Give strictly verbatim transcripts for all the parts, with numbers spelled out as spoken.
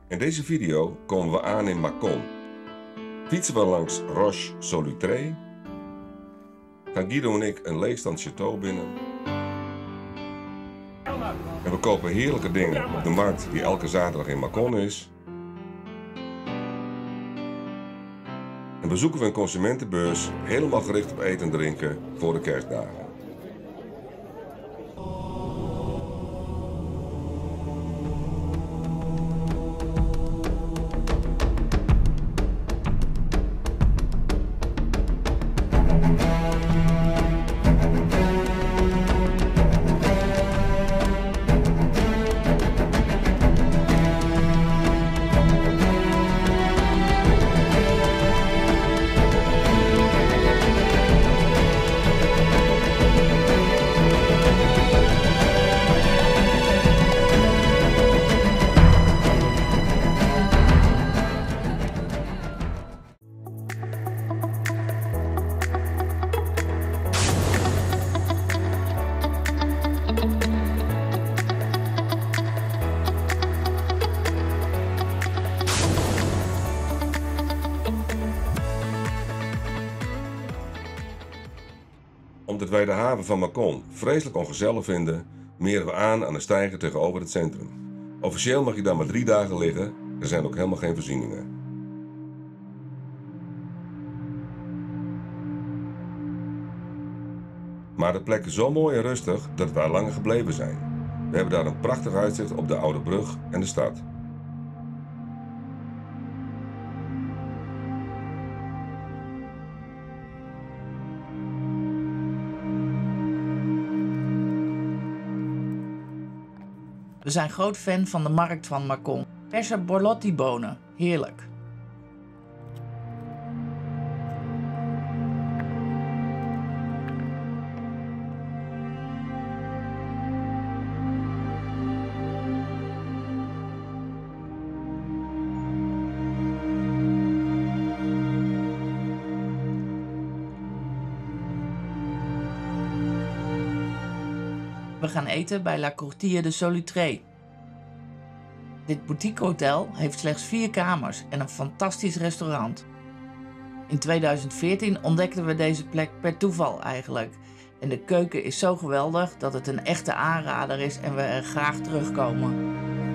In deze video komen we aan in Mâcon. Fietsen we langs Roche-Solutré, gaan Guido en ik een leegstand château binnen. En we kopen heerlijke dingen op de markt die elke zaterdag in Mâcon is. En bezoeken we een consumentenbeurs helemaal gericht op eten en drinken voor de kerstdagen. Omdat wij de haven van Mâcon vreselijk ongezellig vinden, meren we aan aan de steiger tegenover het centrum. Officieel mag je daar maar drie dagen liggen, er zijn ook helemaal geen voorzieningen. Maar de plek is zo mooi en rustig dat we daar langer gebleven zijn. We hebben daar een prachtig uitzicht op de Oude Brug en de stad. We zijn groot fan van de markt van Mâcon. Verse borlotti-bonen, heerlijk. We gaan eten bij La Courtille de Solutré. Dit boutique hotel heeft slechts vier kamers en een fantastisch restaurant. In tweeduizend veertien ontdekten we deze plek per toeval eigenlijk. En de keuken is zo geweldig dat het een echte aanrader is en we er graag terugkomen.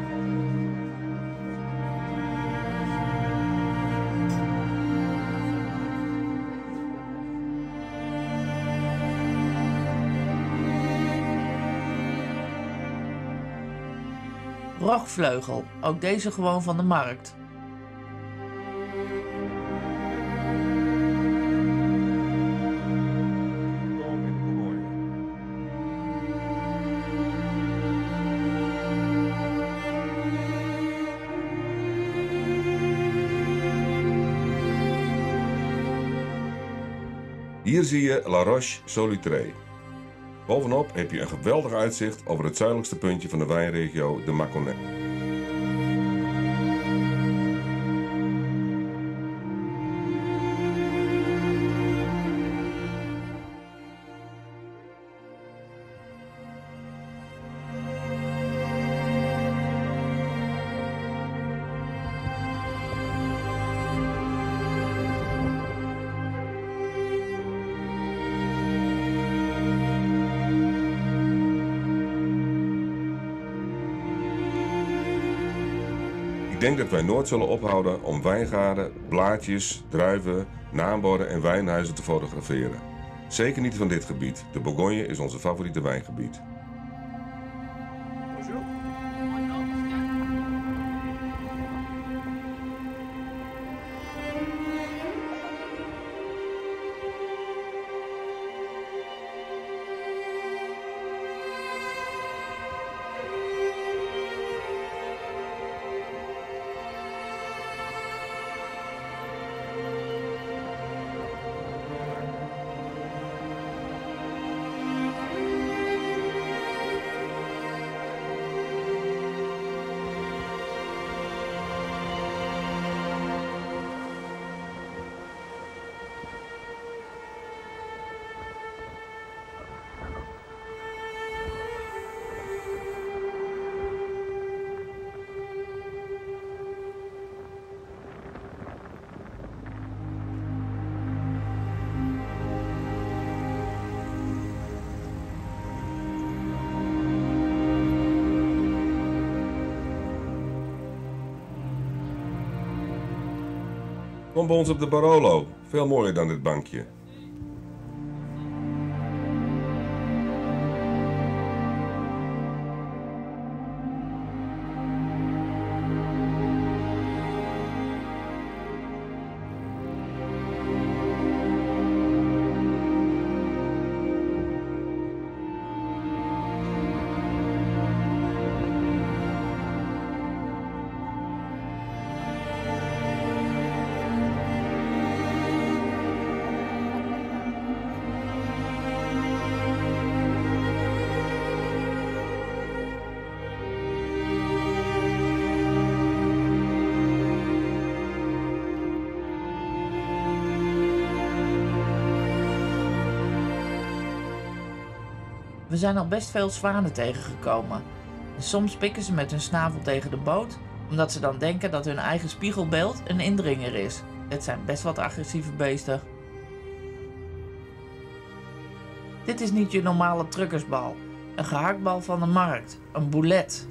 Rochvleugel, ook deze gewoon van de markt. Hier zie je La Roche-Solutré. Bovenop heb je een geweldig uitzicht over het zuidelijkste puntje van de wijnregio, de Mâconnais. Ik denk dat wij nooit zullen ophouden om wijngaarden, blaadjes, druiven, naamborden en wijnhuizen te fotograferen. Zeker niet van dit gebied. De Bourgogne is onze favoriete wijngebied. Kom bij ons op de Barolo. Veel mooier dan dit bankje. We zijn al best veel zwanen tegengekomen. En soms pikken ze met hun snavel tegen de boot, omdat ze dan denken dat hun eigen spiegelbeeld een indringer is. Het zijn best wat agressieve beesten. Dit is niet je normale truckersbal. Een gehaktbal van de markt. Een boulet.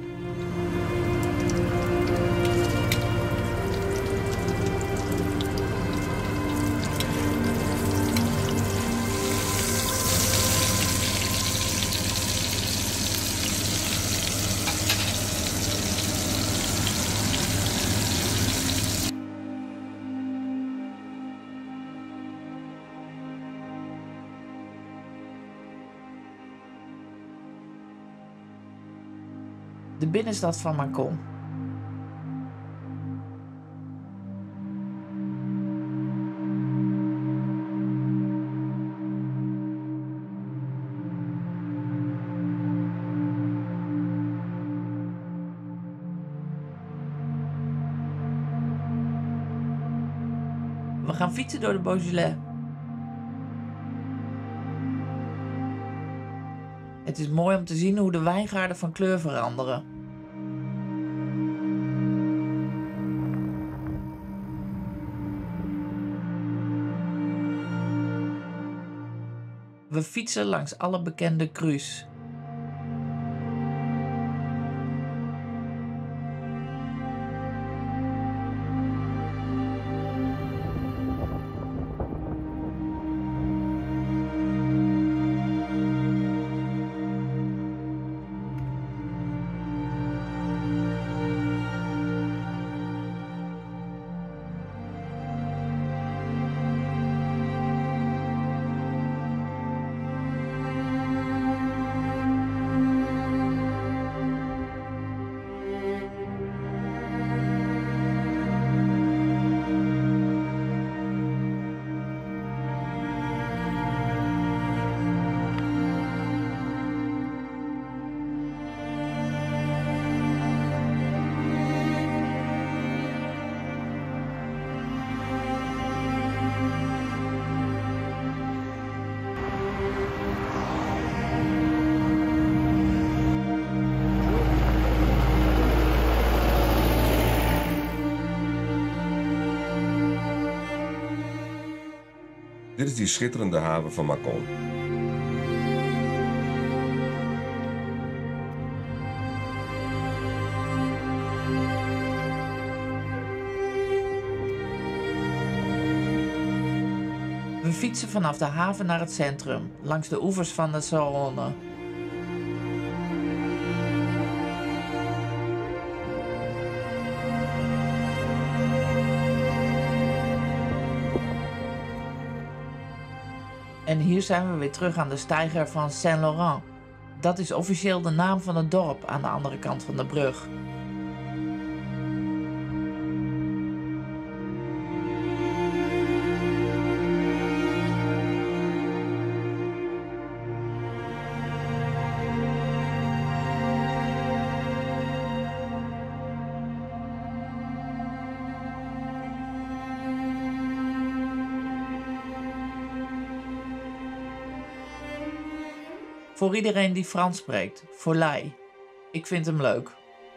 De binnenstad van Mâcon. We gaan fietsen door de Beaujolais. Het is mooi om te zien hoe de wijngaarden van kleur veranderen. We fietsen langs alle bekende crus. Dit is die schitterende haven van Mâcon. We fietsen vanaf de haven naar het centrum, langs de oevers van de Saône. En hier zijn we weer terug aan de steiger van Saint-Laurent. Dat is officieel de naam van het dorp aan de andere kant van de brug. Voor iedereen die Frans spreekt, Volaille. Ik vind hem leuk.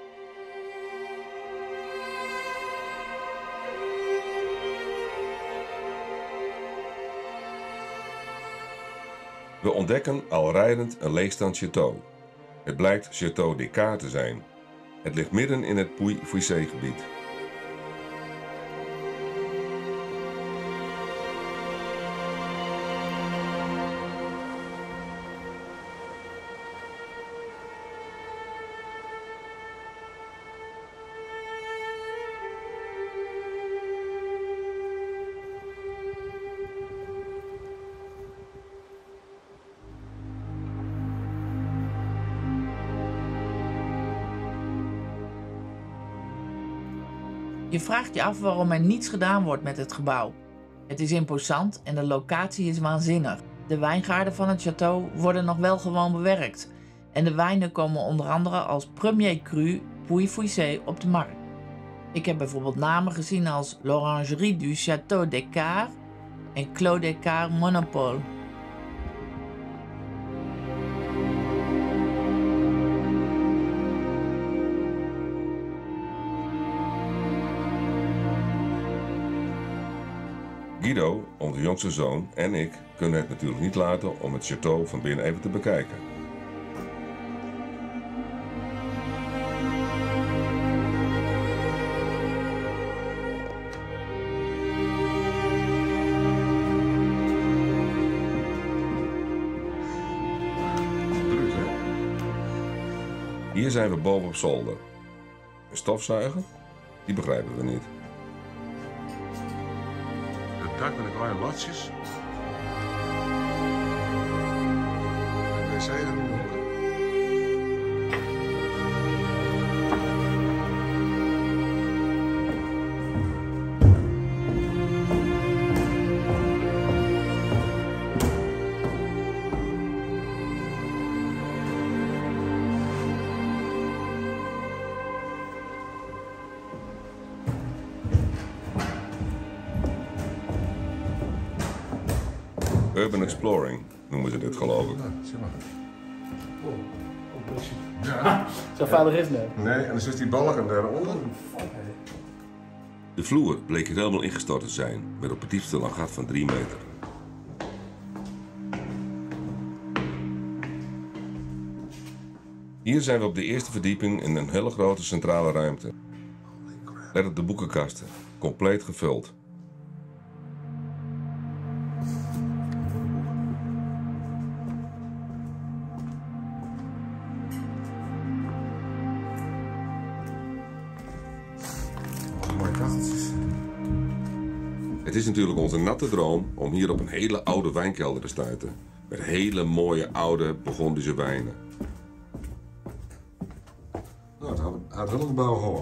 We ontdekken al rijdend een leegstand château. Het blijkt Château Descartes te zijn. Het ligt midden in het Puy-Fouissé gebied. Je vraagt je af waarom er niets gedaan wordt met het gebouw. Het is imposant en de locatie is waanzinnig. De wijngaarden van het château worden nog wel gewoon bewerkt. En de wijnen komen onder andere als Premier Cru Puy-Fouissé op de markt. Ik heb bijvoorbeeld namen gezien als l'Orangerie du Château d'Écart en Clos d'Écart Monopole. Guido, onze jongste zoon, en ik kunnen het natuurlijk niet laten om het château van binnen even te bekijken. Hier zijn we boven op zolder. Een stofzuiger? Die begrijpen we niet. Het dak met de kleine latjes. En wc er in de hoek. Urban exploring noemen ze dit, geloof ik. Ja. Zo veilig is het. Nee, en dan zit die balken daaronder. De vloer bleek hier helemaal ingestort te zijn, met op het diepste een gat van drie meter. Hier zijn we op de eerste verdieping in een hele grote centrale ruimte. Let op de boekenkasten, compleet gevuld. Het is natuurlijk onze natte droom om hier op een hele oude wijnkelder te stuiten. Met hele mooie oude Burgondische wijnen. Nou, het had wel een gebouw gewoon.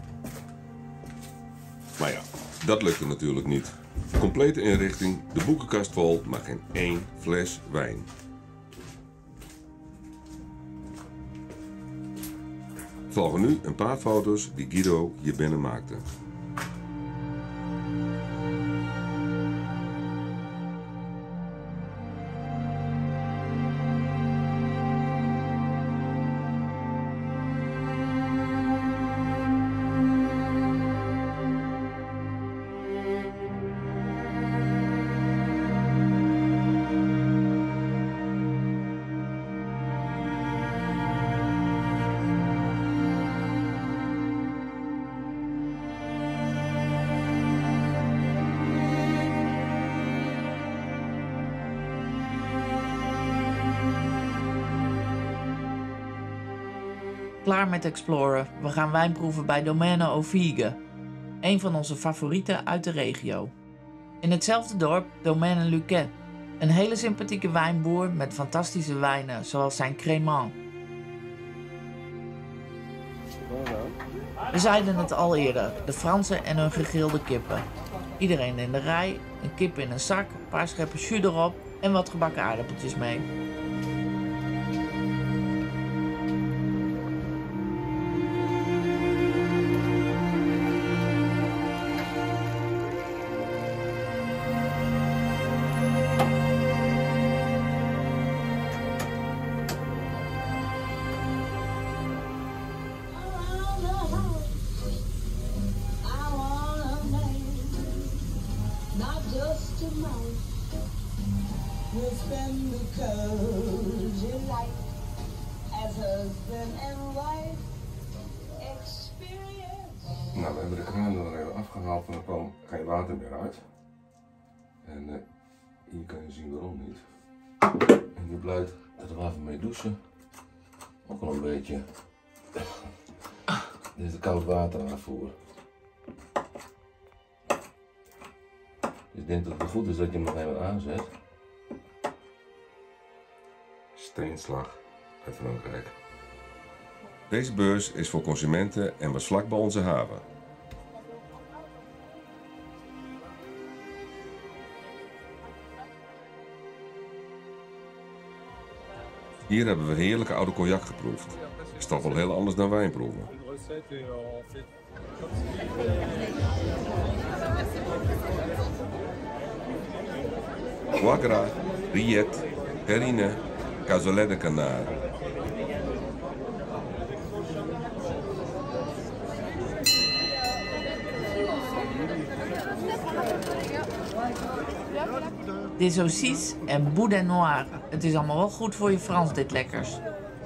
Maar ja, dat lukte natuurlijk niet. Complete inrichting, de boekenkast vol, maar geen één fles wijn. Volgen nu een paar foto's die Guido hier binnen maakte. Klaar met exploren. We gaan wijn proeven bij Domaine Ovige, een van onze favorieten uit de regio. In hetzelfde dorp Domaine Luquet, een hele sympathieke wijnboer met fantastische wijnen zoals zijn Crémant. We zeiden het al eerder, de Fransen en hun gegrilde kippen. Iedereen in de rij, een kip in een zak, een paar scheppen jus erop en wat gebakken aardappeltjes mee. We'll spend the cozy life as husband and wife experience. Nou, we hebben de kraan er nog even afgehaald en er kwam geen water meer uit. En uh, hier kan je zien waarom niet. En je blijkt dat we even mee douchen. Ook al een beetje. Dit is de koud water aanvoer. Dus ik denk dat het goed is dat je hem nog even aanzet. Steenslag uit Frankrijk. Deze beurs is voor consumenten en was vlak bij onze haven. Hier hebben we heerlijke oude cognac geproefd. Is toch wel heel anders dan wijn proeven. Foie gras, rillette, terrine, cassoulet de canard. Des saucisses en boudin noir. Het is allemaal wel goed voor je Frans, dit lekkers.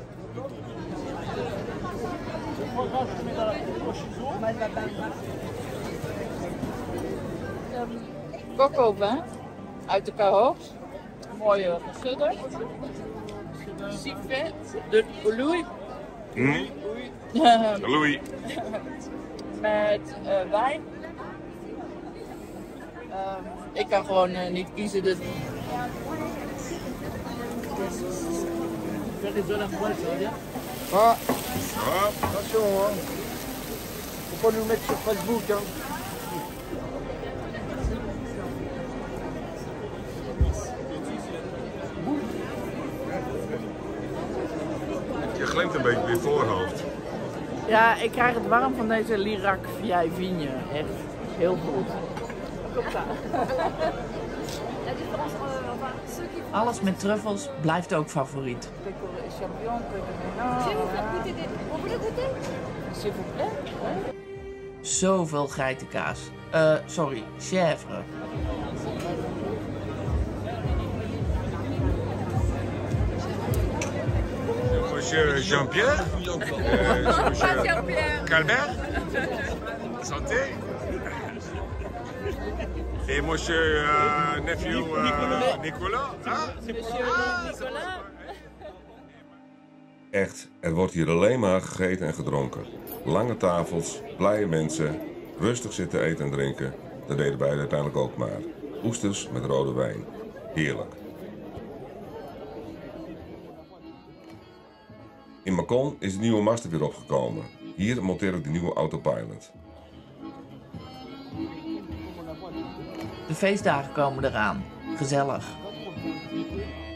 Coco vin uit de Cahors. Mooie geschudder. Siffet de Louis. Mm. Louis. Met uh, wijn. Um, ik kan gewoon uh, niet kiezen, dus... Ah, attention, hein. Faut pas nous mettre sur Facebook, hein. Je glimt een beetje op je voorhoofd. Ja, ik krijg het warm van deze Lirac Vieille Vigne. Echt heel goed. Alles met truffels blijft ook favoriet. Zoveel geitenkaas. Uh, sorry, chèvre. Monsieur Jean-Pierre, euh, Monsieur Jean-Pierre Calbert, santé. Et Monsieur euh, nephew euh, Nicolas. Hein? Echt, er wordt hier alleen maar gegeten en gedronken. Lange tafels, blije mensen, rustig zitten eten en drinken. Dat deden wij uiteindelijk ook maar. Oesters met rode wijn. Heerlijk. In Mâcon is de nieuwe master weer opgekomen. Hier monteer ik de nieuwe autopilot. De feestdagen komen eraan. Gezellig.